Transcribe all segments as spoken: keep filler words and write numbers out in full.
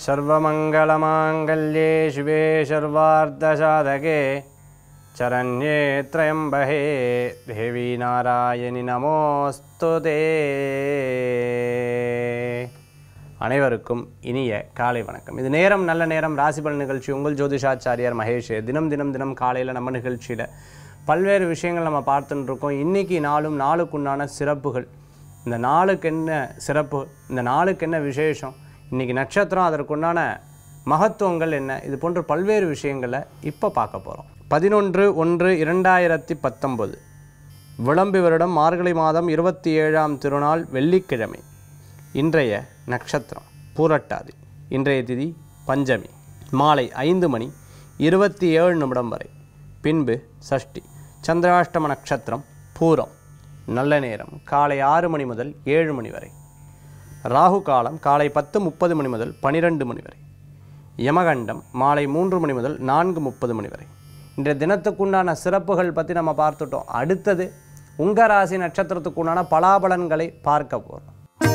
सर्वमंगलमांगल्ये शिवे सर्वार्धसाधके चरण्ये त्र्यंबके देवी नारायणि நமோஸ்துதே. அனைவருக்கும் இனிய காலை வணக்கம். இது நேரம் நல்ல நேரம் ராசிபலன் நிகழ்ச்சி. உங்கள் ஜோதிஷாச்சாரியார் மகேஷ். தினம் தினம் தினம் காலையில் நம்ம நிகழ்ச்சியில் பல்வேறு விஷயங்கள் நம்ம பார்த்துட்டு இருக்கோம். இன்றைக்கி நாளும் நாளுக்குண்டான சிறப்புகள், இந்த நாளுக்கு என்ன சிறப்பு, இந்த நாளுக்கு என்ன விசேஷம், இன்றைக்கி நட்சத்திரம், அதற்குண்டான மகத்துவங்கள் என்ன, இது போன்ற பல்வேறு விஷயங்களை இப்போ பார்க்க போகிறோம். பதினொன்று ஒன்று இரண்டாயிரத்தி பத்தொம்பது விளம்பி வருடம் மார்கழி மாதம் இருபத்தி ஏழாம் திருநாள் வெள்ளிக்கிழமை. இன்றைய நட்சத்திரம் பூரட்டாதி. இன்றைய திதி பஞ்சமி. மாலை ஐந்து மணி இருபத்தி ஏழு நிமிடம் வரை. பின்பு சஷ்டி. சந்திராஷ்டம நட்சத்திரம் பூரம். நல்ல நேரம் காலை ஆறு மணி முதல் ஏழு மணி வரை. ராகு காலம் காலை பத்து முப்பது மணி முதல் பனிரெண்டு மணி வரை. யமகண்டம் மாலை மூன்று மணி முதல் நான்கு முப்பது மணி வரை. இன்றைய தினத்துக்குண்டான சிறப்புகள் பற்றி நம்ம பார்த்துட்டோம். அடுத்தது உங்கள் ராசி நட்சத்திரத்துக்குண்டான பலாபலன்களை பார்க்க போகிறோம்.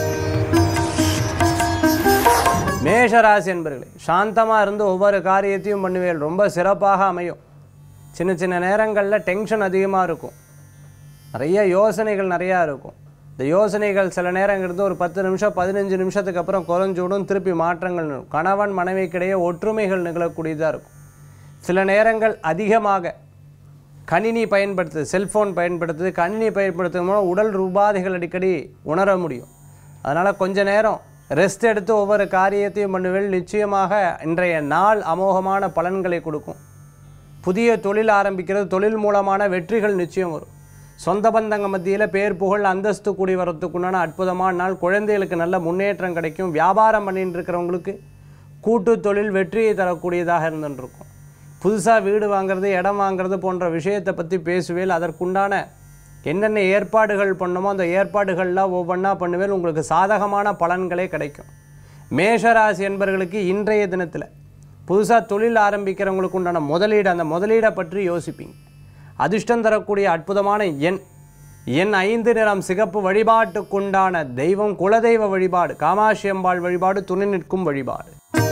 மேஷராசி என்பர்களே, சாந்தமாக இருந்து ஒவ்வொரு காரியத்தையும் பண்ணுவேன், ரொம்ப சிறப்பாக அமையும். சின்ன சின்ன நேரங்களில் டென்ஷன் அதிகமாக இருக்கும், நிறைய யோசனைகள் நிறையா இருக்கும். இந்த யோசனைகள் சில நேரங்கிறது ஒரு பத்து நிமிஷம் பதினஞ்சு நிமிஷத்துக்கு அப்புறம் குறைஞ்சோடும், திருப்பி மாற்றங்கள் நிகழும். கணவன் மனைவிக்கிடையே ஒற்றுமைகள் நிகழக்கூடியதாக இருக்கும். சில நேரங்கள் அதிகமாக கணினி பயன்படுத்துது, செல்ஃபோன் பயன்படுத்துது, கணினி பயன்படுத்தும் மூலம் உடல் உபாதைகள் அடிக்கடி உணர முடியும். அதனால் கொஞ்ச நேரம் ரெஸ்ட் எடுத்து ஒவ்வொரு காரியத்தையும் பண்ணுவேன். நிச்சயமாக இன்றைய நாள் அமோகமான பலன்களை கொடுக்கும். புதிய தொழில் ஆரம்பிக்கிறது, தொழில் மூலமான வெற்றிகள் நிச்சயம் வரும். சொந்த பந்தங்க மத்தியில் பேர் புகழ் அந்தஸ்து கூடி வரத்துக்குண்டான அற்புதமான நாள். குழந்தைகளுக்கு நல்ல முன்னேற்றம் கிடைக்கும். வியாபாரம் பண்ணிட்டு இருக்கிறவங்களுக்கு கூட்டு தொழில் வெற்றியை தரக்கூடியதாக இருந்துருக்கும். புதுசாக வீடு வாங்கிறது, இடம் வாங்கிறது போன்ற விஷயத்தை பற்றி பேசுவேல். அதற்குண்டான என்னென்ன ஏற்பாடுகள் பண்ணுமோ அந்த ஏற்பாடுகள்லாம் ஒவ்வொன்றா பண்ணுவேல். உங்களுக்கு சாதகமான பலன்களே கிடைக்கும். மேஷராசி என்பவர்களுக்கு இன்றைய தினத்தில் புதுசாக தொழில் ஆரம்பிக்கிறவங்களுக்கு உண்டான முதலீடு, அந்த முதலீடை பற்றி யோசிப்பீங்க. அதிர்ஷ்டம் தரக்கூடிய அற்புதமான எண் எண் ஐந்து. நிறம் சிகப்பு. வழிபாட்டுக்குண்டான தெய்வம் குலதெய்வ வழிபாடு, காமாட்சி அம்பாள் வழிபாடு, துணை நிற்கும் வழிபாடு.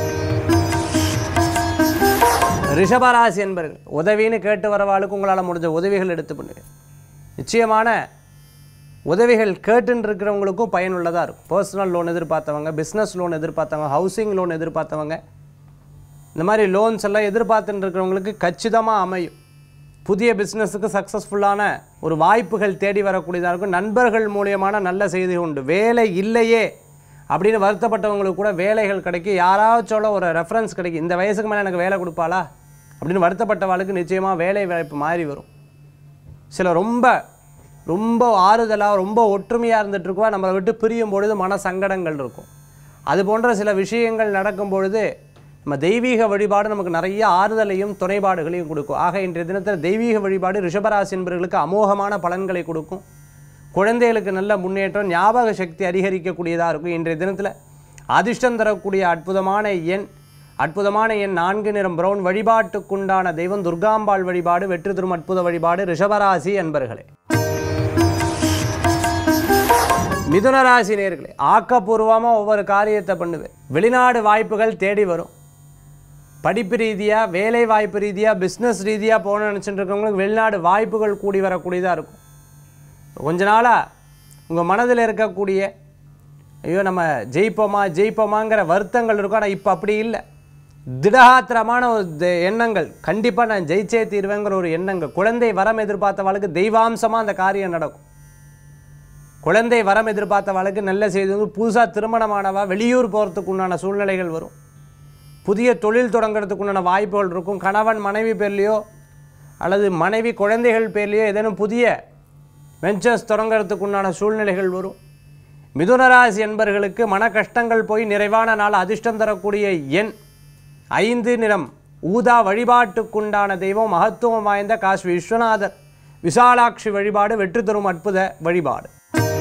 ரிஷபராசி என்பர்கள், உதவின்னு கேட்டு வரவாளுக்கு உங்களால் முடிஞ்ச உதவிகள் எடுத்து பண்ணுங்க. நிச்சயமான உதவிகள் கேட்டுன்னு இருக்கிறவங்களுக்கும் பயனுள்ளதாக இருக்கும். பர்சனல் லோன் எதிர்பார்த்தவங்க, பிஸ்னஸ் லோன் எதிர்பார்த்தவங்க, ஹவுசிங் லோன் எதிர்பார்த்தவங்க, இந்த மாதிரி லோன்ஸ் எல்லாம் எதிர்பார்த்துட்டு இருக்கிறவங்களுக்கு கச்சிதமாக அமையும். புதிய பிஸ்னஸுக்கு சக்ஸஸ்ஃபுல்லான ஒரு வாய்ப்புகள் தேடி வரக்கூடியதாக இருக்கும். நண்பர்கள் மூலியமான நல்ல செய்தி உண்டு. வேலை இல்லையே அப்படின்னு வருத்தப்பட்டவங்களுக்கு கூட வேலைகள் கிடைக்கும். யாராச்சும் ஒரு ரெஃபரன்ஸ் கிடைக்கும், இந்த வயசுக்கு மேலே எனக்கு வேலை கொடுப்பாளா அப்படின்னு வருத்தப்பட்டவாளுக்கு நிச்சயமாக வேலை வாய்ப்பு மாறி வரும். சில ரொம்ப ரொம்ப ஆறுதலாக ரொம்ப ஒற்றுமையாக இருந்துகிட்ருக்குவா, நம்மளை விட்டு பிரியும் பொழுது மன சங்கடங்கள் இருக்கும். அது போன்ற சில விஷயங்கள் நடக்கும் பொழுது நம்ம தெய்வீக வழிபாடு நமக்கு நிறைய ஆறுதலையும் துணைபாடுகளையும் கொடுக்கும். ஆக இன்றைய தினத்தில் தெய்வீக வழிபாடு ரிஷபராசி என்பவர்களுக்கு அமோகமான பலன்களை கொடுக்கும். குழந்தைகளுக்கு நல்ல முன்னேற்றம், ஞாபக சக்தி அதிகரிக்கக்கூடியதாக இருக்கும். இன்றைய தினத்தில் அதிர்ஷ்டம் தரக்கூடிய அற்புதமான எண் அற்புதமான எண் நான்கு. நிறம் பிரவுன். வழிபாட்டுக்குண்டான தெய்வம் துர்காம்பாள் வழிபாடு, வெற்றி தரும் அற்புத வழிபாடு ரிஷபராசி என்பர்களே. மிதுனராசி நேயர்களே, ஆக்கப்பூர்வமாக ஒவ்வொரு காரியத்தை பண்ணுவேன். வெளிநாடு வாய்ப்புகள் தேடி வரும். படிப்பு ரீதியாக, வேலை வாய்ப்பு ரீதியாக, பிஸ்னஸ் ரீதியாக போகணும்னு நினச்சிட்டு இருக்கவங்களுக்கு வெளிநாடு வாய்ப்புகள் கூடி வரக்கூடியதாக இருக்கும். கொஞ்ச நாளாக உங்கள் மனதில் இருக்கக்கூடிய ஐயோ நம்ம ஜெயிப்போமா ஜெயிப்போமாங்கிற வருத்தங்கள் இருக்கும். ஆனால் இப்போ அப்படி இல்லை. திடகாத்திரமான ஒரு எண்ணங்கள், கண்டிப்பாக நான் ஜெயிச்சே தீர்வேங்கிற ஒரு எண்ணங்கள். குழந்தை வரம் எதிர்பார்த்தவளுக்கு தெய்வாம்சமாக அந்த காரியம் நடக்கும். குழந்தை வரம் எதிர்பார்த்தவளுக்கு நல்ல செய்தி. புதுசாக திருமணமானவா வெளியூர் போகிறதுக்கு உண்டான சூழ்நிலைகள் வரும். புதிய தொழில் தொடங்கிறதுக்கு உண்டான வாய்ப்புகள் இருக்கும். கணவன் மனைவி பேர்லையோ அல்லது மனைவி குழந்தைகள் பேர்லையோ ஏதேனும் புதிய வெஞ்சர்ஸ் தொடங்கிறதுக்கு உண்டான சூழ்நிலைகள் வரும். மிதுனராசி என்பவர்களுக்கு மன கஷ்டங்கள் போய் நிறைவான நாள். அதிர்ஷ்டம் தரக்கூடிய எண் ஐந்து. நிறம் ஊதா. வழிபாட்டுக்குண்டான தெய்வம் மகத்துவம் வாய்ந்த காசி விஸ்வநாதர் விசாலாட்சி வழிபாடு, வெற்றி தரும் அற்புத வழிபாடு.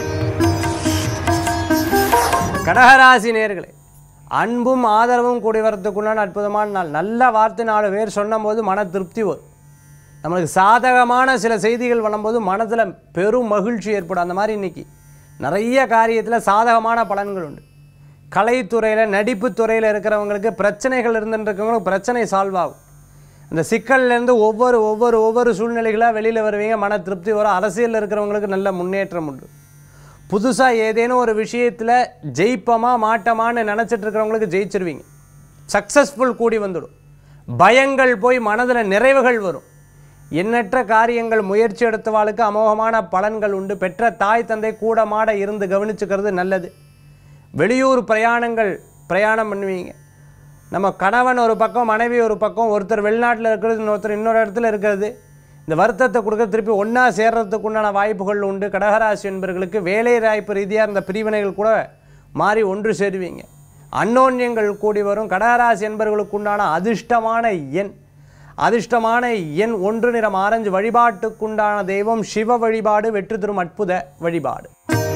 கடகராசி நேயர்களே, அன்பும் ஆதரவும் கூடி வரத்துக்குள்ளான அற்புதமான நாள். நல்ல வார்த்தை நாலு பேர் சொன்னும் போது மன திருப்தி வரும். நம்மளுக்கு சாதகமான சில செய்திகள் வரும்போது மனதில் பெரும் மகிழ்ச்சி ஏற்படும். அந்த மாதிரி இன்றைக்கி நிறைய காரியத்தில் சாதகமான பலன்கள் உண்டு. கலைத்துறையில் நடிப்பு துறையில் இருக்கிறவங்களுக்கு பிரச்சனைகள் இருந்துருக்கவங்களுக்கு பிரச்சனை சால்வ் ஆகும். அந்த சிக்கல்லேருந்து ஒவ்வொரு ஒவ்வொரு ஒவ்வொரு சூழ்நிலைகளாக வெளியில் வருவீங்க. மன திருப்தி வரும். அரசியலில் இருக்கிறவங்களுக்கு நல்ல முன்னேற்றம் உண்டு. புதுசாக ஏதேனும் ஒரு விஷயத்தில் ஜெயிப்பமா மாட்டமான்னு நினச்சிட்டு இருக்கிறவங்களுக்கு ஜெயிச்சிருவீங்க. சக்ஸஸ்ஃபுல் கூடி வந்துடும். பயங்கள் போய் மனதில் நிறைவுகள் வரும். எண்ணற்ற காரியங்கள் முயற்சி எடுத்தவாளுக்கு அமோகமான பலன்கள் உண்டு. பெற்ற தாய் தந்தை கூட மாட இருந்து கவனிச்சுக்கிறது நல்லது. வெளியூர் பிரயாணங்கள் பிரயாணம் பண்ணுவீங்க. நம்ம கணவன் ஒரு பக்கம், மனைவி ஒரு பக்கம், ஒருத்தர் வெளிநாட்டில் இருக்கிறது, இன்னொருத்தர் இன்னொரு இடத்துல இருக்கிறது. இந்த வருத்தத்தை கொடுக்க திருப்பி ஒன்றா சேர்றதுக்கு உண்டான வாய்ப்புகள் உண்டு. கடகராசி என்பவர்களுக்கு வேலை வாய்ப்பு ரீதியாக இருந்த பிரிவினைகள் கூட மாறி ஒன்று சேருவீங்க. அன்னோன்யங்கள் கூடி வரும். கடகராசி என்பவர்களுக்கு உண்டான அதிர்ஷ்டமான எண் அதிர்ஷ்டமான எண் ஒன்று, நிறம் ஆரஞ்சு. வழிபாட்டுக்குண்டான தெய்வம் சிவ வழிபாடு. வெற்றி தரும் அற்புத வழிபாடு.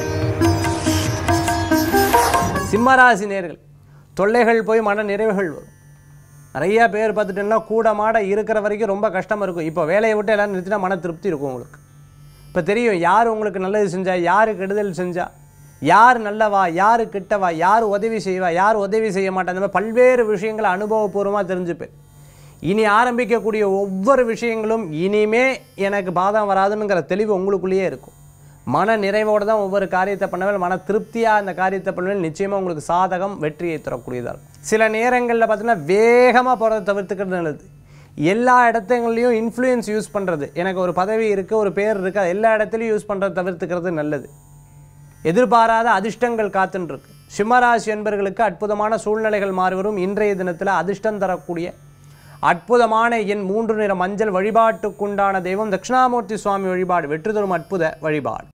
சிம்மராசி நேயர்கள், தொல்லைகள் போய் மன நிறைவுகள் வரும். நிறையா பேர் பார்த்துட்டோம்னா கூட மாட இருக்கிற வரைக்கும் ரொம்ப கஷ்டம் இருக்கும். இப்போ வேலையை விட்டு எல்லோரும் நிறுத்தினா மன திருப்தி இருக்கும் உங்களுக்கு. இப்போ தெரியும் யார் உங்களுக்கு நல்லது செஞ்சா, யார் கெடுதல் செஞ்சா, யார் நல்லவா, யார் கிட்டவா, யார் உதவி செய்வா, யார் உதவி செய்ய மாட்டா. அந்த மாதிரி பல்வேறு விஷயங்களை அனுபவபூர்வமாக தெரிஞ்சுப்பேன். இனி ஆரம்பிக்கக்கூடிய ஒவ்வொரு விஷயங்களும் இனிமே எனக்கு பாதம் வராதுங்கிற தெளிவு உங்களுக்குள்ளேயே இருக்கும். மன நிறைவோடு தான் ஒவ்வொரு காரியத்தை பண்ணவேல். மன திருப்தியாக அந்த காரியத்தை பண்ணவேல். நிச்சயமாக உங்களுக்கு சாதகம் வெற்றியை தரக்கூடியதாக இருக்கும். சில நேரங்களில் பார்த்தீங்கன்னா வேகமாக போகிறத தவிர்த்துக்கிறது நல்லது. எல்லா இடத்துலையும் இன்ஃப்ளூயன்ஸ் யூஸ் பண்ணுறது, எனக்கு ஒரு பதவி இருக்குது, ஒரு பேர் இருக்குது, எல்லா இடத்துலையும் யூஸ் பண்ணுறதை தவிர்த்துக்கிறது நல்லது. எதிர்பாராத அதிர்ஷ்டங்கள் காத்துன்ருக்கு. சிம்மராசி என்பவர்களுக்கு அற்புதமான சூழ்நிலைகள் மாறி வரும். இன்றைய தினத்தில் அதிர்ஷ்டம் தரக்கூடிய அற்புதமான எண் மூன்று, நிற மஞ்சள். வழிபாட்டுக்குண்டான தெய்வம் தட்சிணாமூர்த்தி சுவாமி வழிபாடு. வெற்றி தரும் அற்புத வழிபாடு.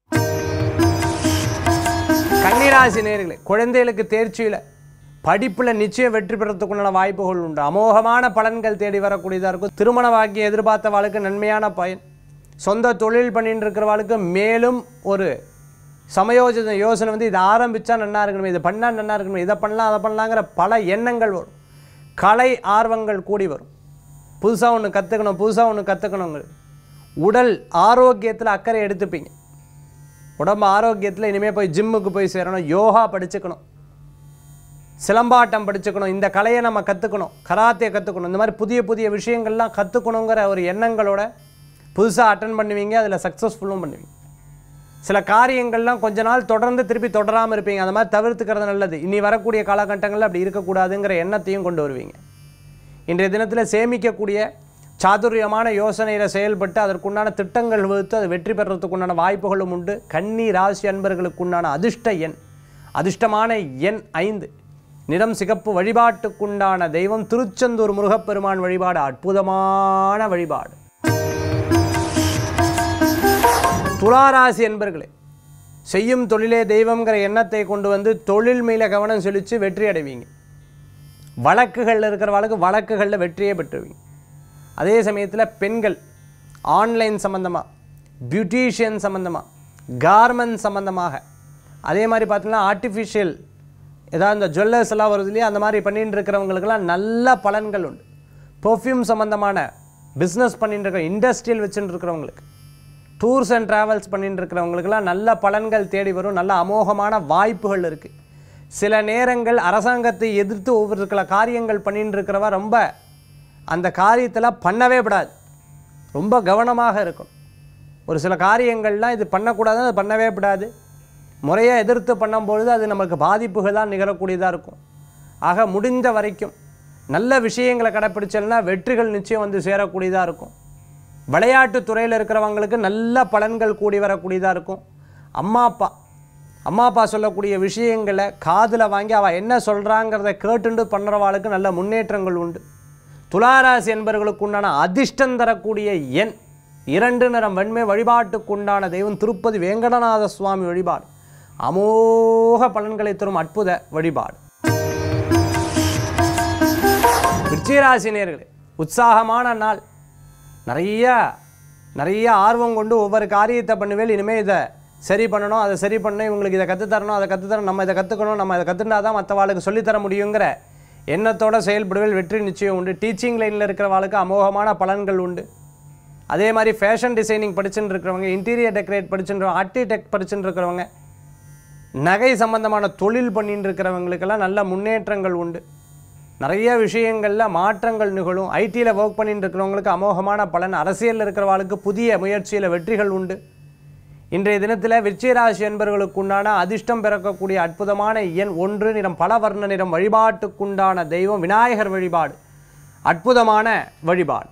கன்னிராசி நேயர்களே, குழந்தைகளுக்கு தேர்ச்சியில் படிப்பில் நிச்சயம் வெற்றி பெறத்துக்குண்டான வாய்ப்புகள் உண்டு. அமோகமான பலன்கள் தேடி வரக்கூடியதாக இருக்கும். திருமண வாக்கியம் எதிர்பார்த்த வாழ்க்கை நன்மையான பயன். சொந்த தொழில் பண்ணிட்டு இருக்கிறவாளுக்கு மேலும் ஒரு சமயோஜன யோசனை வந்து இதை ஆரம்பித்தா நல்லா இருக்கணும், இதை பண்ணால் நல்லா இருக்கணும், இதை பண்ணலாம் அதை பண்ணலாங்கிற பல எண்ணங்கள் வரும். கலை ஆர்வங்கள் கூடி வரும். புதுசாக ஒன்று கற்றுக்கணும், புதுசாக ஒன்று கற்றுக்கணுங்க. உடல் ஆரோக்கியத்தில் அக்கறை எடுத்துப்பீங்க. உடம்பு ஆரோக்கியத்தில் இனிமேல் போய் ஜிம்முக்கு போய் சேரணும், யோகா படிச்சுக்கணும், சிலம்பாட்டம் படிச்சுக்கணும், இந்த கலையை நம்ம கற்றுக்கணும், கராத்தே கற்றுக்கணும், இந்த மாதிரி புதிய புதிய விஷயங்கள்லாம் கற்றுக்கணுங்கிற ஒரு எண்ணங்களோட புதுசாக அட்டன் பண்ணுவீங்க. அதில் சக்ஸஸ்ஃபுல்லும் பண்ணுவீங்க. சில காரியங்கள்லாம் கொஞ்ச நாள் தொடர்ந்து திருப்பி தொடராமல் இருப்பீங்க. அந்த மாதிரி தவிர்த்துக்கிறது நல்லது. இனி வரக்கூடிய காலகட்டங்களில் அப்படி இருக்கக்கூடாதுங்கிற எண்ணத்தையும் கொண்டு வருவீங்க. இன்றைய தினத்தில் சேமிக்கக்கூடிய சாதுரியமான யோசனையில் செயல்பட்டு அதற்குண்டான திட்டங்கள் வகுத்து அது வெற்றி பெறுறதுக்குண்டான வாய்ப்புகளும் உண்டு. கன்னி ராசி அன்பர்களுக்குண்டான அதிர்ஷ்ட எண் அதிர்ஷ்டமான எண் ஐந்து, நிறம் சிகப்பு. வழிபாட்டுக்குண்டான தெய்வம் திருச்செந்தூர் முருகப்பெருமான் வழிபாடு. அற்புதமான வழிபாடு. துளாராசி என்பர்களே, செய்யும் தொழிலே தெய்வங்கிற எண்ணத்தை கொண்டு வந்து தொழில் மேலே கவனம் செலுத்தி வெற்றி அடைவீங்க. வழக்குகளில் இருக்கிறவளுக்கு வழக்குகளில் வெற்றியே பெற்றுவீங்க. அதே சமயத்தில் பெண்கள் ஆன்லைன் சம்மந்தமாக, பியூட்டிஷியன் சம்மந்தமாக, கார்மெண்ட் சம்மந்தமாக, அதே மாதிரி பார்த்தீங்கன்னா ஆர்டிஃபிஷியல் ஏதாவது இந்த ஜுவல்லர்ஸ் எல்லாம் வருது இல்லையா, அந்த மாதிரி பண்ணிட்டு இருக்கிறவங்களுக்கெல்லாம் நல்ல பலன்கள் உண்டு. பெர்ஃப்யூம் சம்மந்தமான பிஸ்னஸ் பண்ணிட்டு இருக்கிற, இண்டஸ்ட்ரியல் வச்சுட்டு இருக்கிறவங்களுக்கு, டூர்ஸ் அண்ட் ட்ராவல்ஸ் பண்ணிட்டு இருக்கிறவங்களுக்கெல்லாம் நல்ல பலன்கள் தேடி வரும். நல்ல அமோகமான வாய்ப்புகள் இருக்குது. சில நேரங்கள் அரசாங்கத்தை எதிர்த்து ஒவ்வொரு சில காரியங்கள் பண்ணிட்டு இருக்கிறவா ரொம்ப அந்த காரியத்தில் பண்ணவே விடாது. ரொம்ப கவனமாக இருக்கும். ஒரு சில காரியங்கள்லாம் இது பண்ணக்கூடாது, அது பண்ணவே விடாது. முறையாக எதிர்த்து பண்ணும்பொழுது அது நமக்கு பாதிப்புகள் தான் நிகழக்கூடியதாக இருக்கும். ஆக முடிந்த வரைக்கும் நல்ல விஷயங்களை கடைப்பிடிச்சல்னா வெற்றிகள் நிச்சயம் வந்து சேரக்கூடியதாக இருக்கும். விளையாட்டு துறையில் இருக்கிறவங்களுக்கு நல்ல பலன்கள் கூடி வரக்கூடியதாக இருக்கும். அம்மா அப்பா அம்மா அப்பா சொல்லக்கூடிய விஷயங்களை காதில் வாங்கி அவள் என்ன சொல்கிறாங்கிறத கேட்டுண்டு பண்ணுறவாளுக்கு நல்ல முன்னேற்றங்கள் உண்டு. துளாராசி என்பவர்களுக்கு உண்டான அதிர்ஷ்டம் தரக்கூடிய எண் இரண்டு, நிறம் வெண்மை. வழிபாட்டுக்குண்டான தெய்வம் திருப்பதி வேங்கடநாத சுவாமி வழிபாடு. அமோக பலன்களை தரும் அற்புத வழிபாடு. விருச்சிகராசி நேயர்களே, உற்சாகமான நாள். நிறைய நிறைய ஆர்வம் கொண்டு ஒவ்வொரு காரியத்தை பண்ணுவேல். இனிமேல் இதை சரி பண்ணணும், அதை சரி பண்ணணும், இவங்களுக்கு இதை கற்றுத்தரணும், அதை கற்றுத்தரணும், நம்ம இதை கற்றுக்கணும், நம்ம இதை கற்றுனா தான் மற்றவாளுக்கு சொல்லித்தர முடியுங்கிற எண்ணத்தோடு செயல்படுவேல். வெற்றி நிச்சயம் உண்டு. டீச்சிங் லைனில் இருக்கிறவாளுக்கு அமோகமான பலன்கள் உண்டு. அதே மாதிரி ஃபேஷன் டிசைனிங் படிச்சுட்டு இருக்கிறவங்க, இன்டீரியர் டெக்கரேட் படிச்சுட்டு, ஆர்கிடெக்ட் படிச்சுட்டு இருக்கிறவங்க, நகை சம்பந்தமான தொழில் பண்ணிட்டு இருக்கிறவங்களுக்கெல்லாம் நல்ல முன்னேற்றங்கள் உண்டு. நிறைய விஷயங்களில் மாற்றங்கள் நிகழும். ஐடியில் ஒர்க் பண்ணிட்டு இருக்கிறவங்களுக்கு அமோகமான பலன். அரசியலில் இருக்கிறவங்களுக்கு புதிய முயற்சியில் வெற்றிகள் உண்டு. இன்றைய தினத்தில் விருச்சிக ராசி என்பவர்களுக்கு உண்டான அதிர்ஷ்டம் பிறக்கக்கூடிய அற்புதமான எண் ஒன்று, நிறம் பல வர்ண நிறம். வழிபாட்டுக்குண்டான தெய்வம் விநாயகர் வழிபாடு, அற்புதமான வழிபாடு.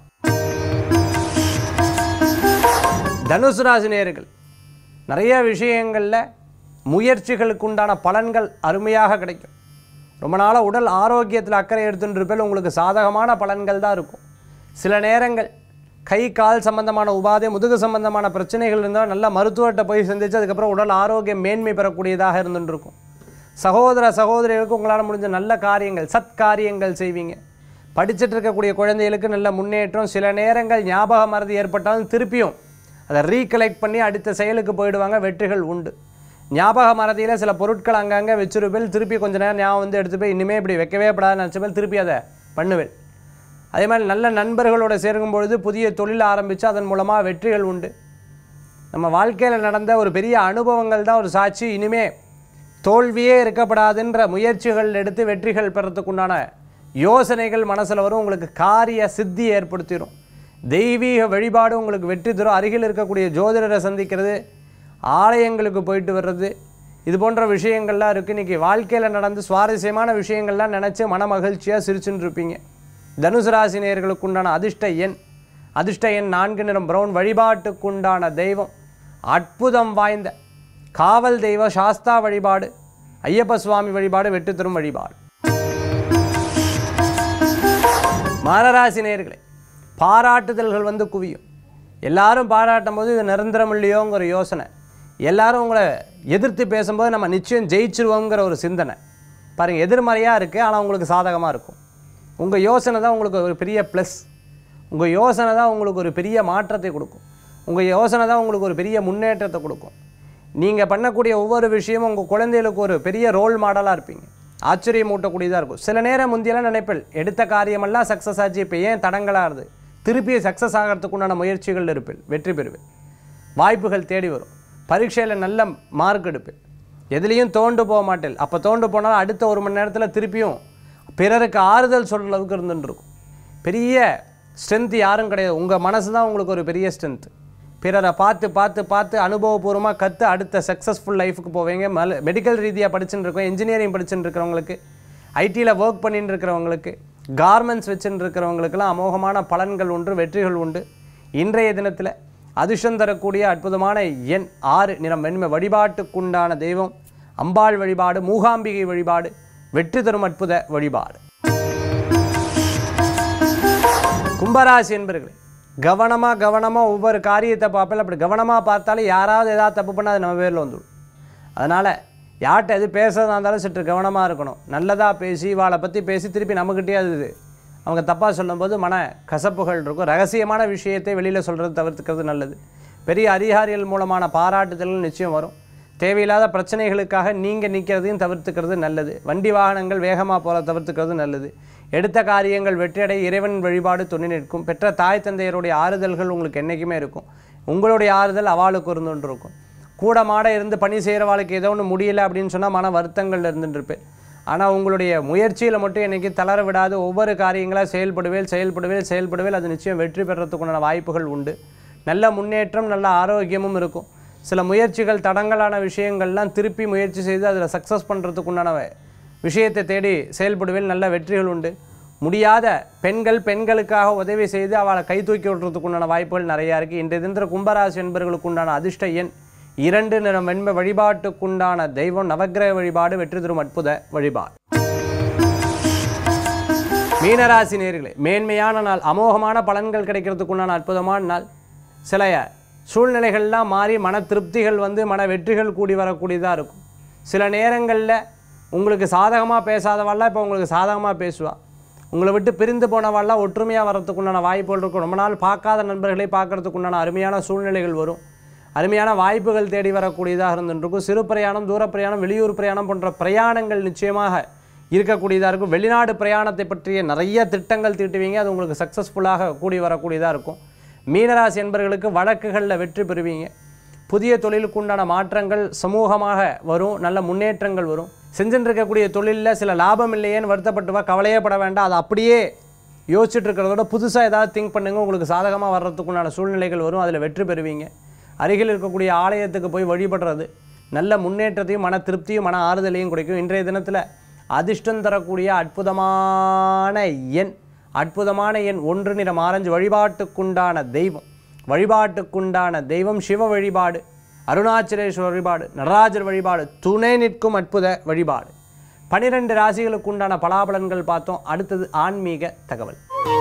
தனுசு ராசி நேயர்கள், நிறைய விஷயங்களில் முயற்சிகளுக்கு உண்டான பலன்கள் அருமையாக கிடைக்கும். ரொம்ப நாளாக உடல் ஆரோக்கியத்தில் அக்கறை எடுத்துட்டு இருப்பேன், உங்களுக்கு சாதகமான பலன்கள் தான் இருக்கும். சில நேரங்கள் கை கால் சம்பந்தமான உபாதை, முதுகு சம்பந்தமான பிரச்சனைகள் இருந்தால் நல்ல மருத்துவர்கிட்ட போய் சந்திச்சு அதுக்கப்புறம் உடல் ஆரோக்கியம் மேன்மை பெறக்கூடியதாக இருந்துட்டு இருக்கும். சகோதர சகோதரிகளுக்கு உங்களால் முடிஞ்ச நல்ல காரியங்கள், சத்காரியங்கள் செய்வீங்க. படிச்சுட்டு இருக்கக்கூடிய குழந்தைகளுக்கு நல்ல முன்னேற்றம். சில நேரங்கள் ஞாபக மறதி ஏற்பட்டாலும் திருப்பியும் அதை ரீகலெக்ட் பண்ணி அடுத்த செயலுக்கு போயிடுவாங்க, வெற்றிகள் உண்டு. ஞாபக மறதியில் சில பொருட்கள் அங்கங்கே வச்சிருப்பேன், திருப்பி கொஞ்சம் நேரம் ஞாபகம் வந்து எடுத்து போய் இனிமேல் இப்படி வைக்கவே படாதுன்னு நினச்சப்பேல் திருப்பி அதை பண்ணுவேன். அதே மாதிரி நல்ல நண்பர்களோடு சேர்க்கும் பொழுது புதிய தொழில் ஆரம்பித்து அதன் மூலமாக வெற்றிகள் உண்டு. நம்ம வாழ்க்கையில் நடந்த ஒரு பெரிய அனுபவங்கள் தான் ஒரு சாட்சி. இனிமே தோல்வியே இருக்கப்படாதுன்ற முயற்சிகள் எடுத்து வெற்றிகள் பெறத்துக்குண்டான யோசனைகள் மனசில் வரும். உங்களுக்கு காரிய சித்தி ஏற்படுத்திடும். தெய்வீக வழிபாடு உங்களுக்கு வெற்றி தரும். அருகில் இருக்கக்கூடிய ஜோதிடரை சந்திக்கிறது, ஆலயங்களுக்கு போயிட்டு வர்றது, இது போன்ற விஷயங்கள்லாம் இருக்குது. இன்றைக்கி வாழ்க்கையில் நடந்து சுவாரஸ்யமான விஷயங்கள்லாம் நினச்சி மன மகிழ்ச்சியாக சிரிச்சுன்னு இருப்பீங்க. தனுசு ராசி நேயர்களுக்கு உண்டான அதிர்ஷ்ட எண் அதிர்ஷ்ட எண் நான்கு, நிறம் பிரவுன். வழிபாட்டுக்குண்டான தெய்வம் அற்புதம் வாய்ந்த காவல் தெய்வ சாஸ்தா வழிபாடு, ஐயப்ப சுவாமி வழிபாடு, வெற்றி தரும் வழிபாடு. மகராசி நேயர்களே, பாராட்டுதல்கள் வந்து குவியும். எல்லாரும் பாராட்டும் போது இது நிரந்தரம் இல்லையோங்கிற யோசனை, எல்லாரும் உங்களை எதிர்த்து பேசும்போது நம்ம நிச்சயம் ஜெயிச்சிருவோங்கிற ஒரு சிந்தனை பாருங்கள், எதிர்மறையாக இருக்குது. ஆனால் உங்களுக்கு சாதகமாக இருக்கும். உங்கள் யோசனை தான் உங்களுக்கு ஒரு பெரிய ப்ளஸ். உங்கள் யோசனை தான் உங்களுக்கு ஒரு பெரிய மாற்றத்தை கொடுக்கும். உங்கள் யோசனை தான் உங்களுக்கு ஒரு பெரிய முன்னேற்றத்தை கொடுக்கும். நீங்கள் பண்ணக்கூடிய ஒவ்வொரு விஷயமும் உங்கள் குழந்தைகளுக்கு ஒரு பெரிய ரோல் மாடலாக இருப்பீங்க. ஆச்சரியம் ஊட்டக்கூடியதாக இருக்கும். சில நேரம் முந்தியெல்லாம் நினைப்பேன், எடுத்த காரியமெல்லாம் சக்ஸஸ் ஆச்சு, இப்போ ஏன் தடங்களாகுது, திருப்பி சக்ஸஸ் ஆகிறதுக்குண்டான முயற்சிகள் இருப்பேன், வெற்றி பெறுவேன், வாய்ப்புகள் தேடி வரும். பரீட்சையில் நல்ல மார்க் எடுப்பேன், எதுலேயும் தோண்டு போக மாட்டேன். அப்போ தோண்டு போனாலும் அடுத்த ஒரு மணி நேரத்தில் திருப்பியும் பிறருக்கு ஆறுதல் சொல்கிற அளவுக்கு இருந்துட்டு இருக்கும். பெரிய ஸ்ட்ரென்த்து யாரும் கிடையாது, உங்கள் மனசு தான் உங்களுக்கு ஒரு பெரிய ஸ்ட்ரென்த்து. பிறரை பார்த்து பார்த்து பார்த்து அனுபவபூர்வமாக கற்று அடுத்த சக்ஸஸ்ஃபுல் லைஃபுக்கு போவீங்க. மல் மெடிக்கல் ரீதியாக படிச்சுட்டு இருக்கோம், இன்ஜினியரிங் படிச்சுட்டு இருக்கிறவங்களுக்கு, ஐடியில் ஒர்க் பண்ணிட்டு இருக்கிறவங்களுக்கு, கார்மெண்ட்ஸ் வச்சுட்டு இருக்கிறவங்களுக்கெல்லாம் அமோகமான பலன்கள் உண்டு, வெற்றிகள் உண்டு. இன்றைய தினத்தில் அதிர்ஷ்டம் தரக்கூடிய அற்புதமான எண் ஆறு, நிறம் வெண்மை. வழிபாட்டுக்குண்டான தெய்வம் அம்பாள் வழிபாடு, மூகாம்பிகை வழிபாடு, வெற்றி தரும் அற்புத வழிபாடு. கும்பராசி என்பர்களே, கவனமாக கவனமாக ஒவ்வொரு காரியத்தை பார்ப்பேன். அப்படி கவனமாக பார்த்தாலும் யாராவது ஏதாவது தப்பு பண்ணால் அது நம்ம பேரில் வந்துடும். அதனால் யார்கிட்ட எது பேசுறதா இருந்தாலும் சற்று கவனமாக இருக்கணும். நல்லதாக பேசி வாளை பற்றி பேசி திருப்பி நம்மக்கிட்டே அது அவங்க தப்பாக சொல்லும்போது மன கசப்புகள் இருக்கும். ரகசியமான விஷயத்தை வெளியில் சொல்கிறது தவிர்த்துக்கிறது நல்லது. பெரிய அதிகாரிகள் மூலமான பாராட்டுதல்கள் நிச்சயம் வரும். தேவையில்லாத பிரச்சனைகளுக்காக நீங்கள் நிற்கிறதையும் தவிர்த்துக்கிறது நல்லது. வண்டி வாகனங்கள் வேகமாக போகிற தவிர்த்துக்கிறது நல்லது. எடுத்த காரியங்கள் வெற்றியடை இறைவன் வழிபாடு துணை நிற்கும். பெற்ற தாய் தந்தையருடைய ஆறுதல்கள் உங்களுக்கு என்றைக்குமே இருக்கும். உங்களுடைய ஆறுதல் அவளுக்கு இருந்துட்டு இருக்கும். கூட மாட இருந்து பணி செய்கிறவாளுக்கு ஏதோ ஒன்று முடியலை அப்படின்னு சொன்னால் மன வருத்தங்கள் இருந்துட்டு இருப்பேன். ஆனால் உங்களுடைய முயற்சியில் மட்டும் என்றைக்கு தளர விடாது ஒவ்வொரு காரியங்களாக செயல்படுவேல் செயல்படுவேல் செயல்படுவேல் அது நிச்சயம் வெற்றி பெறத்துக்குண்டான வாய்ப்புகள் உண்டு. நல்ல முன்னேற்றம், நல்ல ஆரோக்கியமும் இருக்கும். சில முயற்சிகள் தடங்கலான விஷயங்கள்லாம் திருப்பி முயற்சி செய்து அதில் சக்ஸஸ் பண்ணுறதுக்குண்டான விஷயத்தை தேடி செயல்படுவேல், நல்ல வெற்றிகள் உண்டு. முடியாத பெண்கள் பெண்களுக்காக உதவி செய்து அவளை கை தூக்கி விடுறதுக்குண்டான வாய்ப்புகள் நிறையா இருக்குது. இன்றைய தினத்தில் கும்பராசி என்பவர்களுக்கு உண்டான அதிர்ஷ்ட எண் இரண்டு, நிறம் வெண்மை. வழிபாட்டுக்குண்டான தெய்வம் நவக்கிரக வழிபாடு, வெற்றி தரும் அற்புத வழிபாடு. மீனராசி நேயர்களே, மேன்மையான நாள், அமோகமான பலன்கள் கிடைக்கிறதுக்குண்டான அற்புதமான நாள். சில சூழ்நிலைகள்லாம் மாறி மன திருப்திகள் வந்து மன வெற்றிகள் கூடி வரக்கூடியதாக இருக்கும். சில நேரங்களில் உங்களுக்கு சாதகமாக பேசாதவாள்லாம் இப்போ உங்களுக்கு சாதகமாக பேசுவாள். உங்களை விட்டு பிரிந்து போனவாள்லாம் ஒற்றுமையாக வரத்துக்குண்டான வாய்ப்புகள் இருக்கும். ரொம்ப நாள் பார்க்காத நண்பர்களை பார்க்கறதுக்குண்டான அருமையான சூழ்நிலைகள் வரும். அருமையான வாய்ப்புகள் தேடி வரக்கூடியதாக இருந்துருக்கும். சிறு பிரயாணம், தூர பிரயாணம், வெளியூர் பிரயாணம் போன்ற பிரயாணங்கள் நிச்சயமாக இருக்கக்கூடியதாக இருக்கும். வெளிநாடு பிரயாணத்தை பற்றிய நிறைய திட்டங்கள் தீட்டுவீங்க, அது உங்களுக்கு சக்ஸஸ்ஃபுல்லாக கூடி வரக்கூடியதாக இருக்கும். மீனராசி என்பவர்களுக்கு வழக்குகளில் வெற்றி பெறுவீங்க. புதிய தொழிலுக்கு உண்டான மாற்றங்கள் சமூகமாக வரும், நல்ல முன்னேற்றங்கள் வரும். செஞ்சுட்டு இருக்கக்கூடிய தொழிலில் சில லாபம் இல்லையேன்னு வருத்தப்பட்டுவா, கவலையே பட வேண்டாம். அதை அப்படியே யோசிச்சுட்டு இருக்கிறதோட புதுசாக ஏதாவது திங்க் பண்ணுங்க, உங்களுக்கு சாதகமாக வர்றதுக்குண்டான சூழ்நிலைகள் வரும், அதில் வெற்றி பெறுவீங்க. அருகில் இருக்கக்கூடிய ஆலயத்துக்கு போய் வழிபடுறது நல்ல முன்னேற்றத்தையும் மன திருப்தியும் மன ஆறுதலையும் கிடைக்கும். இன்றைய தினத்தில் அதிர்ஷ்டம் தரக்கூடிய அற்புதமான எண் அற்புதமான எண் ஒன்று நிறம் ஆரஞ்சு. வழிபாட்டுக்குண்டான தெய்வம் வழிபாட்டுக்குண்டான தெய்வம் சிவ வழிபாடு, அருணாச்சலேஸ்வரர் வழிபாடு, நடராஜர் வழிபாடு, துணை நிற்கும் அற்புத வழிபாடு. பனிரெண்டு ராசிகளுக்கு உண்டான பலாபலன்கள் பார்த்தோம். அடுத்தது ஆன்மீக தகவல்.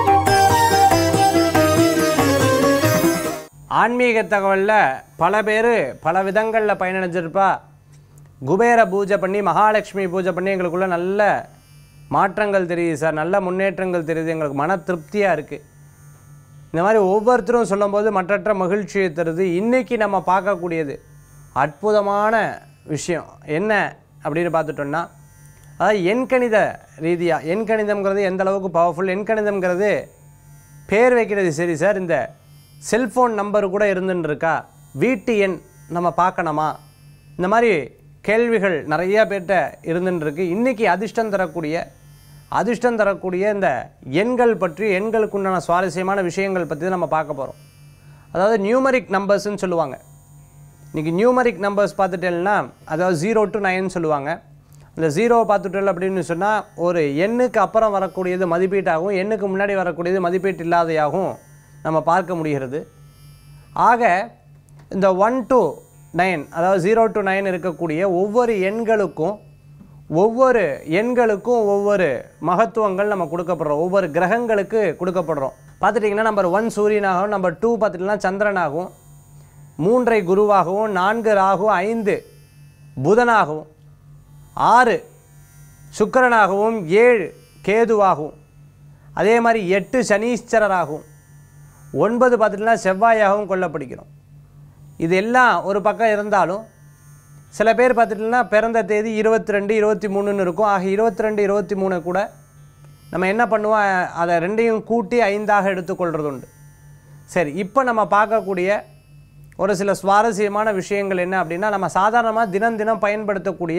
ஆன்மீக தகவலில் பல பேர் பல விதங்களில் பயனடைஞ்சிருப்பா. குபேர பூஜை பண்ணி மகாலட்சுமி பூஜை பண்ணி எங்களுக்குள்ள நல்ல மாற்றங்கள் தெரியுது சார், நல்ல முன்னேற்றங்கள் தெரியுது, எங்களுக்கு மன திருப்தியாக இருக்குது. இந்த மாதிரி ஒவ்வொருத்தரும் சொல்லும்போது மற்றற்ற மகிழ்ச்சியை தருது. இன்றைக்கி நம்ம பார்க்கக்கூடியது அற்புதமான விஷயம் என்ன அப்படின்னு பார்த்துட்டோம்னா, அதாவது எண்கணித ரீதியாக எண்கணிதம்ங்கிறது எந்த அளவுக்கு பவர்ஃபுல். எண்கணிதம்ங்கிறது பேர் வைக்கிறது சரி சார், இந்த செல்ஃபோன் நம்பர் கூட இருந்துன்னு இருக்கா, வீட்டு எண் நம்ம பார்க்கணுமா, இந்த மாதிரி கேள்விகள் நிறையா பேர்கிட்ட இருந்துருக்கு. இன்றைக்கி அதிர்ஷ்டம் தரக்கூடிய அதிர்ஷ்டம் தரக்கூடிய இந்த எண்கள் பற்றி, எண்களுக்கு உண்டான சுவாரஸ்யமான விஷயங்கள் பற்றி தான் நம்ம பார்க்க போகிறோம். அதாவது நியூமரிக் நம்பர்ஸ்ன்னு சொல்லுவாங்க. இன்றைக்கி நியூமரிக் நம்பர்ஸ் பார்த்துட்டேன்னா, அதாவது ஜீரோ டு நைன் சொல்லுவாங்க. இந்த ஜீரோவை பார்த்துட்டல் அப்படின்னு சொன்னால் ஒரு எண்ணுக்கு அப்புறம் வரக்கூடியது மதிப்பீட்டாகவும் எண்ணுக்கு முன்னாடி வரக்கூடியது மதிப்பீட்டு இல்லாதையாகவும் நம்ம பார்க்க முடிகிறது. ஆக இந்த ஒன் டு நைன் அதாவது ஜீரோ டு நைன் இருக்கக்கூடிய ஒவ்வொரு எண்களுக்கும் ஒவ்வொரு எண்களுக்கும் ஒவ்வொரு மகத்துவங்கள் நம்ம கொடுக்கப்படுறோம், ஒவ்வொரு கிரகங்களுக்கு கொடுக்கப்படுறோம். பார்த்துட்டிங்கன்னா நம்பர் ஒன் சூரியனாகவும், நம்பர் டூ பார்த்துட்டிங்கன்னா சந்திரனாகவும், மூன்றை குருவாகவும், நான்கு ராகு, ஐந்து புதனாகவும், ஆறு சுக்கிரனாகவும், ஏழு கேதுவாகவும், அதே மாதிரி எட்டு சனீஸ்வரராகவும், ஒன்பது பார்த்துட்டுனா செவ்வாயாகவும் கொல்லப்படுகிறோம். இது எல்லாம் ஒரு பக்கம் இருந்தாலும் சில பேர் பார்த்துட்டுனா பிறந்த தேதி இருபத்தி ரெண்டு இருபத்தி மூணுன்னு இருக்கும். ஆக இருபத்தி ரெண்டு இருபத்தி மூணு கூட நம்ம என்ன பண்ணுவோம், அதை ரெண்டையும் கூட்டி ஐந்தாக எடுத்துக்கொள்கிறது உண்டு. சரி, இப்போ நம்ம பார்க்கக்கூடிய ஒரு சில சுவாரஸ்யமான விஷயங்கள் என்ன அப்படின்னா, நம்ம சாதாரணமாக தினம் தினம் பயன்படுத்தக்கூடிய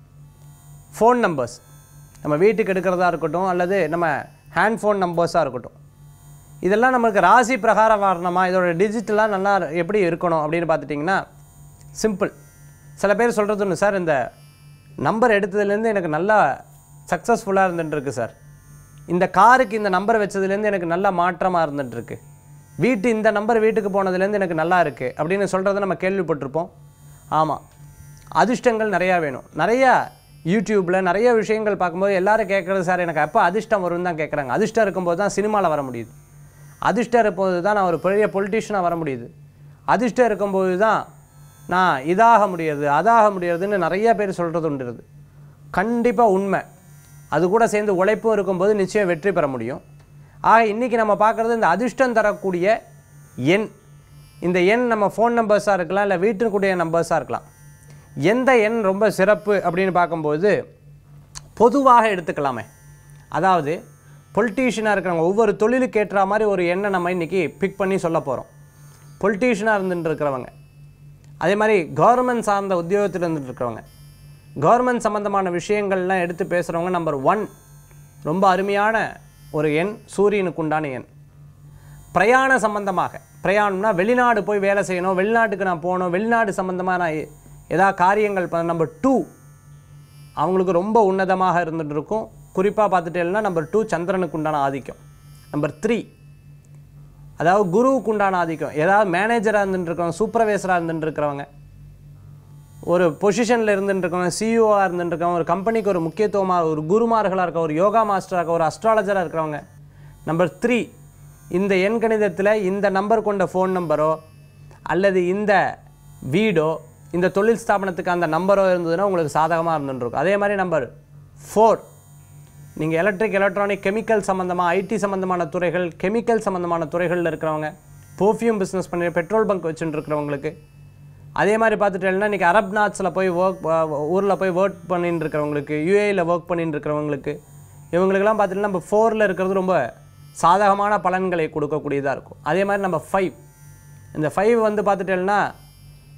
ஃபோன் நம்பர்ஸ், நம்ம வீட்டுக்கு எடுக்கிறதா இருக்கட்டும் அல்லது நம்ம ஹேண்ட் ஃபோன் நம்பர்ஸாக இருக்கட்டும், இதெல்லாம் நம்மளுக்கு ராசி பிரகாரம் வரணுமா, இதோட டிஜிட்டலாக நல்லா எப்படி இருக்கணும் அப்படின்னு பார்த்துட்டிங்கன்னா சிம்பிள். சில பேர் சொல்கிறது ஒன்று சார், இந்த நம்பர் எடுத்ததுலேருந்து எனக்கு நல்லா சக்ஸஸ்ஃபுல்லாக இருந்துட்டுருக்கு சார், இந்த காருக்கு இந்த நம்பர் வச்சதுலேருந்து எனக்கு நல்ல மாற்றமாக இருந்துகிட்ருக்கு, வீட்டு இந்த நம்பர் வீட்டுக்கு போனதுலேருந்து எனக்கு நல்லா இருக்குது அப்படின்னு சொல்கிறத நம்ம கேள்விப்பட்டிருப்போம். ஆமாம், அதிர்ஷ்டங்கள் நிறையா வேணும். நிறையா யூடியூப்பில் நிறைய விஷயங்கள் பார்க்கும்போது எல்லோரும் கேட்குறது சார் எனக்கு எப்போ அதிர்ஷ்டம் வரும்னு தான் கேட்குறாங்க. அதிர்ஷ்டம் இருக்கும்போது தான் சினிமாவில் வர முடியுது, அதிர்ஷ்டம் இருக்கும்போது தான் நான் ஒரு பெரிய பொலிட்டீஷியனாக வர முடியுது, அதிர்ஷ்டம் இருக்கும்போது தான் நான் இதாக முடியாது அதாக முடியாதுன்னு நிறைய பேர் சொல்கிறது உண்டுறது. கண்டிப்பாக உண்மை. அது கூட சேர்ந்து உழைப்பும் இருக்கும்போது நிச்சயம் வெற்றி பெற முடியும். ஆக இன்றைக்கி நம்ம பார்க்குறது இந்த அதிர்ஷ்டம் தரக்கூடிய எண். இந்த எண் நம்ம ஃபோன் நம்பர்ஸாக இருக்கலாம், இல்லை வீட்டுக்குடைய நம்பர்ஸாக இருக்கலாம். எந்த எண் ரொம்ப சிறப்பு அப்படின்னு பார்க்கும்போது பொதுவாக எடுத்துக்கலாமே. அதாவது பொலிட்டீஷியனாக இருக்கிறவங்க ஒவ்வொரு தொழிலுக்கு ஏற்ற மாதிரி ஒரு எண்ணை நம்ம இன்றைக்கி பிக் பண்ணி சொல்ல போகிறோம். பொலிட்டீஷியனாக இருந்துட்டு இருக்கிறவங்க, அதே மாதிரி கவர்மெண்ட் சார்ந்த உத்தியோகத்தில் இருந்துட்டு இருக்கிறவங்க, கவர்மெண்ட் சம்மந்தமான விஷயங்கள்லாம் எடுத்து பேசுகிறவங்க நம்பர் ஒன் ரொம்ப அருமையான ஒரு எண், சூரியனுக்கு உண்டான எண். பிரயாண சம்பந்தமாக, பிரயாணம்னா வெளிநாடு போய் வேலை செய்யணும், வெளிநாட்டுக்கு நான் போகணும், வெளிநாடு சம்மந்தமாக நான் ஏதாவது காரியங்கள் பண்ண, நம்பர் டூ அவங்களுக்கு ரொம்ப உன்னதமாக இருந்துகிட்டு இருக்கும். குறிப்பாக பார்த்துட்டேன்னா நம்பர் டூ சந்திரனுக்கு உண்டான ஆதிக்கம். நம்பர் த்ரீ அதாவது குருவுக்கு உண்டான ஆதிக்கம். ஏதாவது மேனேஜராக இருந்துட்டு இருக்கவங்க, சூப்பர்வைசராக இருந்துட்டு இருக்கிறவங்க, ஒரு பொசிஷனில் இருந்துட்டு இருக்கவங்க, சிஇஓவாக இருந்துட்டு இருக்கவங்க, ஒரு கம்பெனிக்கு ஒரு முக்கியத்துவமாக ஒரு குருமார்களாக இருக்க, ஒரு யோகா மாஸ்டராக இருக்க, ஒரு அஸ்ட்ராலஜராக இருக்கிறவங்க. நம்பர் த்ரீ இந்த எண் கணிதத்தில் இந்த நம்பர் கொண்ட ஃபோன் நம்பரோ அல்லது இந்த வீடோ இந்த தொழில் ஸ்தாபனத்துக்கு அந்த நம்பரோ இருந்ததுன்னா உங்களுக்கு சாதகமாக இருந்துருக்கும். அதே மாதிரி நம்பர் ஃபோர் நீங்கள் எலக்ட்ரிக் எலக்ட்ரானிக் கெமிக்கல் சம்மந்தமாக ஐடி சம்மந்தமான துறைகள், கெமிக்கல் சம்மந்தமான துறைகளில் இருக்கிறவங்க, பர்ஃப்யூம் பிஸ்னஸ் பண்ணி பெட்ரோல் பங்க் வச்சுட்டு இருக்கிறவங்களுக்கு, அதே மாதிரி பார்த்துட்டேன்னா இன்றைக்கி அரப் நாட்ஸில் போய் ஒர்க் ஊரில் போய் ஒர்க் பண்ணிட்டு இருக்கிறவங்களுக்கு, யூஏயில் ஒர்க் பண்ணிட்டு இருக்கிறவங்களுக்கு, இவங்களுக்கெல்லாம் பார்த்துட்டீங்கன்னா நம்ம ஃபோரில் இருக்கிறது ரொம்ப சாதகமான பலன்களை கொடுக்கக்கூடியதாக இருக்கும். அதே மாதிரி நம்ம ஃபைவ் இந்த ஃபைவ் வந்து பார்த்துட்டேன்னா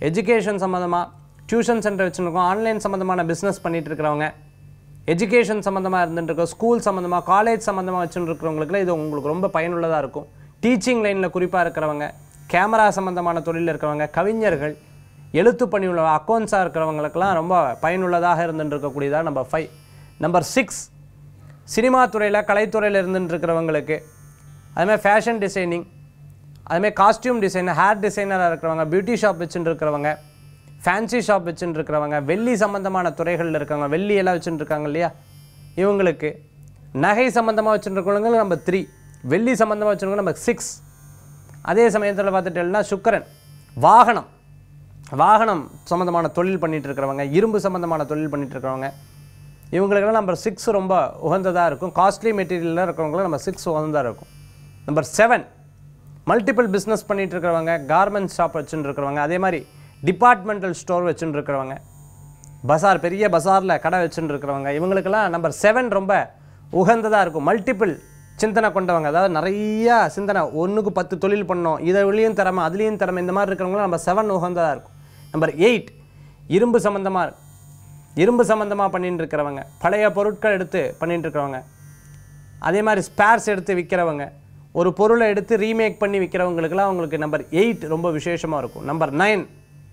எஜுகேஷன் சம்மந்தமாக டியூஷன் சென்டர் வச்சுருக்கோம், ஆன்லைன் சம்மந்தமான பிஸ்னஸ் பண்ணிகிட்டு இருக்கிறவங்க, எஜுகேஷன் சம்மந்தமாக இருந்துட்டுருக்கோம், ஸ்கூல் சம்மந்தமாக காலேஜ் சம்மந்தமாக வச்சுருக்கிறவங்களுக்குலாம் இது உங்களுக்கு ரொம்ப பயனுள்ளதாக இருக்கும். டீச்சிங் லைனில் குறிப்பாக இருக்கிறவங்க, கேமரா சம்மந்தமான தொழிலில் இருக்கிறவங்க, கவிஞர்கள், எழுத்து பணி உள்ள அக்கௌண்ட்ஸாக இருக்கிறவங்களுக்கெல்லாம் ரொம்ப பயனுள்ளதாக இருந்துட்டு இருக்கக்கூடியதாக number five. Number six cinema துறையில் கலைத்துறையில் இருந்துட்டு இருக்கிறவங்களுக்கு, அதுமாதிரி ஃபேஷன் டிசைனிங், அதுமாதிரி காஸ்டியூம் டிசைனர், ஹேர் டிசைனராக இருக்கிறவங்க, பியூட்டி ஷாப் வச்சுட்டு இருக்கிறவங்க, ஃபேன்சி ஷாப் வச்சுட்டு இருக்கிறவங்க, வெள்ளி சம்மந்தமான துறைகளில் இருக்கிறவங்க, வெள்ளி எல்லாம் வச்சுட்டு இருக்காங்க இல்லையா, இவங்களுக்கு நகை சம்மந்தமாக வச்சுட்டு இருக்கிறவங்க நம்பர் த்ரீ, வெள்ளி சம்மந்தமாக வச்சுருக்கவங்க நம்பர் சிக்ஸ். அதே சமயத்தில் பார்த்துட்டேன்னா சுக்கிரன் வாகனம் வாகனம் சம்மந்தமான தொழில் பண்ணிகிட்டு இருக்கிறவங்க, இரும்பு சம்மந்தமான தொழில் பண்ணிகிட்டு இருக்கிறவங்க, இவங்களுக்கெல்லாம் நம்பர் சிக்ஸ் ரொம்ப உகந்ததாக இருக்கும். காஸ்ட்லி மெட்டீரியலில் இருக்கிறவங்களும் நம்பர் சிக்ஸ் உகந்ததாக இருக்கும். நம்பர் செவன் மல்டிபிள் பிஸ்னஸ் பண்ணிகிட்டு இருக்கிறவங்க, கார்மெண்ட்ஸ் ஷாப் வச்சுட்டு இருக்கிறவங்க, அதே மாதிரி டிபார்ட்மெண்டல் ஸ்டோர் வச்சுட்டு இருக்கிறவங்க, பஸார் பெரிய பஸாரில் கடை வச்சுட்டு இருக்கிறவங்க, இவங்களுக்கெல்லாம் நம்பர் செவன் ரொம்ப உகந்ததாக இருக்கும். மல்டிபிள் சிந்தனை கொண்டவங்க, அதாவது நிறையா சிந்தனை, ஒன்றுக்கு பத்து தொழில் பண்ணோம், இதுலேயும் திறமை அதுலேயும் திறமை, இந்த மாதிரி இருக்கிறவங்களும் நம்பர் செவன் உகந்ததாக இருக்கும். நம்பர் எயிட் இரும்பு சம்மந்தமாக இரும்பு சம்மந்தமாக பண்ணிட்டு இருக்கிறவங்க, பழைய பொருட்கள் எடுத்து பண்ணிட்டு இருக்கிறவங்க, அதே மாதிரி ஸ்பேர்ஸ் எடுத்து விற்கிறவங்க, ஒரு பொருளை எடுத்து ரீமேக் பண்ணி விற்கிறவங்களுக்கெல்லாம் அவங்களுக்கு நம்பர் எயிட் ரொம்ப விசேஷமாக இருக்கும். நம்பர் நைன்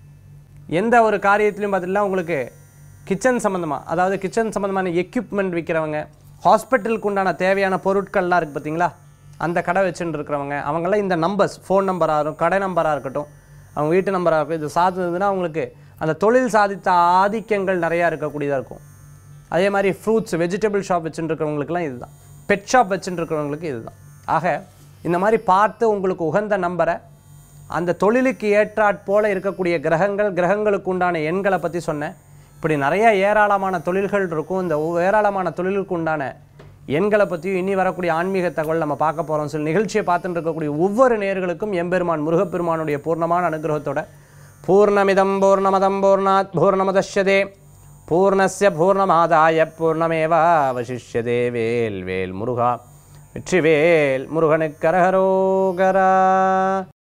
எந்த ஒரு காரியத்திலையும் பார்த்துட்டுலாம் உங்களுக்கு கிச்சன் சம்மந்தமாக, அதாவது கிச்சன் சம்மந்தமான எக்யூப்மெண்ட் விற்கிறவங்க, ஹாஸ்பிட்டலுக்கு உண்டான தேவையான பொருட்கள்லாம் இருக்குது பார்த்தீங்களா, அந்த கடை வச்சுட்டு இருக்கிறவங்க, அவங்களாம் இந்த நம்பர்ஸ், ஃபோன் நம்பராக இருக்கும், கடை நம்பராக இருக்கட்டும், அவங்க வீட்டு நம்பராக இருக்கும், இது சாதிச்சதுன்னா அவங்களுக்கு அந்த தொழில் சாதித்த ஆதிக்கங்கள் நிறையா இருக்கக்கூடியதாக இருக்கும். அதே மாதிரி ஃப்ரூட்ஸ் வெஜிடபிள் ஷாப் வச்சுட்டு இருக்கிறவங்களுக்குலாம் இதுதான், பெட் ஷாப் வச்சுட்டு இருக்கிறவங்களுக்கு இதுதான். ஆக இந்த மாதிரி பார்த்து உங்களுக்கு உகந்த நம்பரை, அந்த தொழிலுக்கு ஏற்றாற் போல இருக்கக்கூடிய கிரகங்கள், கிரகங்களுக்கு உண்டான எண்களை பற்றி சொன்னேன். இப்படி நிறைய ஏராளமான தொழில்கள் இருக்கும். இந்த ஏராளமான தொழிலுக்கு உண்டான எண்களை பற்றியும் இனி வரக்கூடிய ஆன்மீக தகவல் நம்ம பார்க்க போகிறோம். சொல்லி நிகழ்ச்சியை பார்த்துட்டு இருக்கக்கூடிய ஒவ்வொரு நேயர்களுக்கும் எம்பெருமான் முருகப்பெருமானுடைய பூர்ணமான அனுகிரகத்தோட பூர்ணமிதம் பூர்ணமதம் பூர்ணாத் பூர்ணமதஷ்யதே பூர்ணஸ்ய பூர்ணமாதாய பூர்ணமேவா அவசிஷ்யதே. வேல் வேல் முருகா, வெற்றிவேல் முருகனுக்கு அரஹரோகரா.